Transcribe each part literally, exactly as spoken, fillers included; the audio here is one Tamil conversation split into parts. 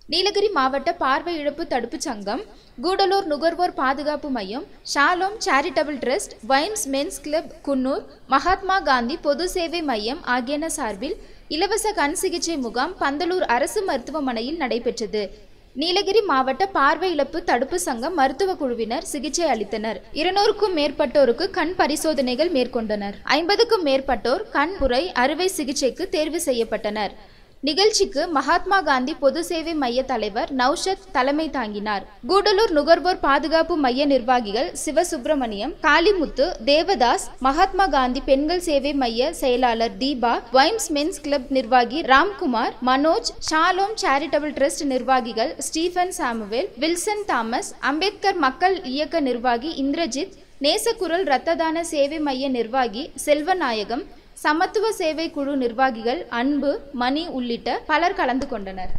நீலகிரி மாவட்ட பார்வை இழப்பு தடுப்பு சங்கம், கூடலூர் நுகர்வோர் பாதுகாப்பு மையம், Shalom charitable trust, Y's men's club Coonoor, Mahatma Gandhi பொது சேவை மையம் ஆகியன சார்பில் இலவச கண் சிகிச்சை முகாம் பந்தலூர் அரசு மருத்துவமனையில் நடைபெற்றது. நீலகிரி மாவட்ட பார்வை இழப்பு தடுப்பு சங்கம் மருத்துவ குழுவினர் சிகிச்சை அளித்தனர். இருநூறுக்கும் மேற்பட்டோருக்கு கண் பரிசோதனைகள் மேற்கொண்டனர். ஐம்பதுக்கும் மேற்பட்டோர் கண் புரை அறுவை சிகிச்சைக்கு தேர்வு செய்யப்பட்டனர். நிகழ்ச்சிக்கு மகாத்மா காந்தி பொது சேவை மைய தலைவர் நௌஷத் தலைமை தாங்கினார். கூடலூர் நுகர்வோர் பாதுகாப்பு மைய நிர்வாகிகள் சிவசுப்பிரமணியம், காளிமுத்து, தேவதாஸ், மகாத்மா காந்தி பெண்கள் சேவை மைய செயலாளர் தீபா, வைம்ஸ் மென்ஸ் கிளப் நிர்வாகி Ramkumar, Manoj, Shalom charitable trust நிர்வாகிகள் Stephen Samuel, Wilson Thomas, Ambedkar மக்கள் இயக்க நிர்வாகி இந்திரஜித், நேசக்குரல் இரத்த தான சேவை மைய நிர்வாகி செல்வநாயகம், சமத்துவ சேவை குழு நிர்வாகிகள் அன்பு, மணி உள்ளிட்ட பலர் கலந்து கொண்டனர்.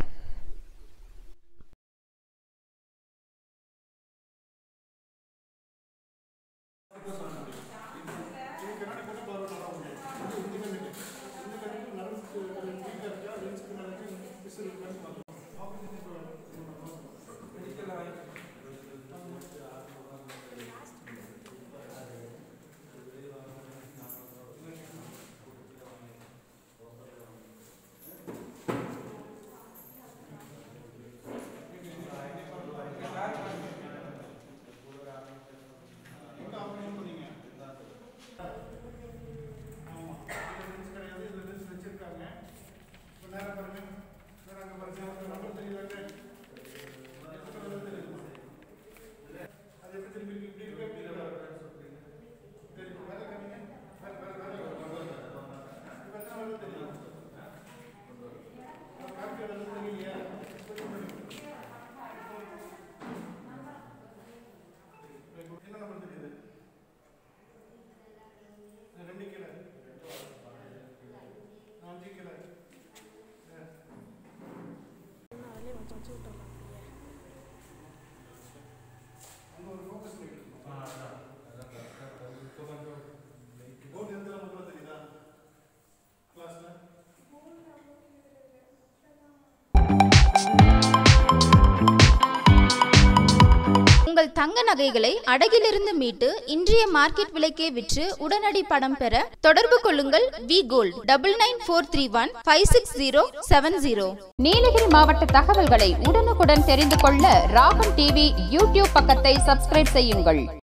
உங்கள் தங்க நகைகளை அடகிலிருந்து மீட்டு இன்றைய மார்க்கெட் விலைக்கே விற்று உடனடி பணம் பெற தொடர்பு கொள்ளுங்கள். V gold double nine four three one five six zero seven zero. Nilgiri மாவட்ட தகவல்களை உடனுக்குடன் தெரிந்து கொள்ள ராகம் டிவி யூடியூப் பக்கத்தை சப்ஸ்கிரைப் செய்யுங்கள்.